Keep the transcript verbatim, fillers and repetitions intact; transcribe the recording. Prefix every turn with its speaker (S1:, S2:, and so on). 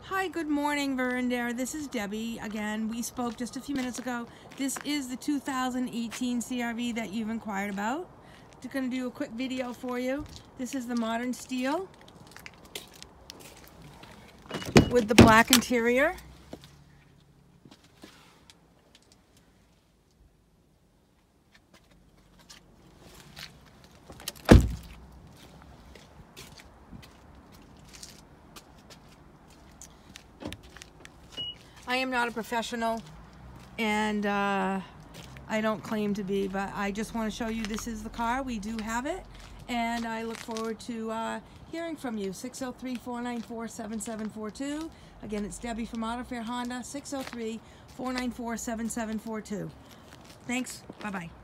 S1: Hi, good morning, Verindare. This is Debbie. Again, we spoke just a few minutes ago. This is the two thousand eighteen C R V that you've inquired about. Just going to do a quick video for you. This is the modern steel with the black interior. I am not a professional, and uh, I don't claim to be, but I just want to show you this is the car. We do have it, and I look forward to uh, hearing from you. six oh three, four nine four, seven seven four two. Again, it's Debbie from Auto Fair Honda, six oh three, four nine four, seven seven four two. Thanks. Bye-bye.